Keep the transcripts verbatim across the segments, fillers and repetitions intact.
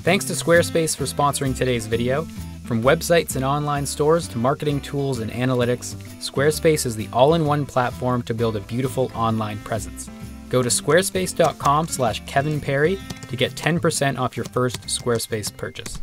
Thanks to Squarespace for sponsoring today's video. From websites and online stores to marketing tools and analytics, Squarespace is the all-in-one platform to build a beautiful online presence. Go to squarespace dot com slash Kevin Parry to get ten percent off your first Squarespace purchase.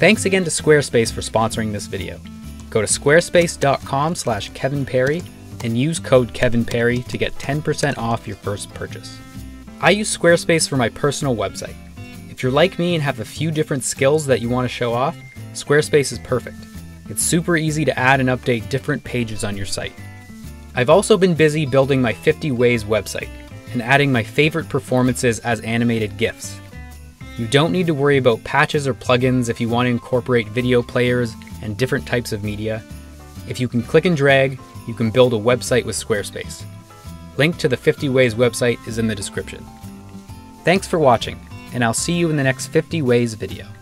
Thanks again to Squarespace for sponsoring this video. Go to squarespace dot com slash Kevin Parry and use code Kevin Parry to get ten percent off your first purchase. I use Squarespace for my personal website. If you're like me and have a few different skills that you want to show off, Squarespace is perfect. It's super easy to add and update different pages on your site. I've also been busy building my fifty ways website and adding my favorite performances as animated GIFs. You don't need to worry about patches or plugins if you want to incorporate video players and different types of media. If you can click and drag, you can build a website with Squarespace. Link to the fifty ways website is in the description. Thanks for watching, and I'll see you in the next fifty ways video.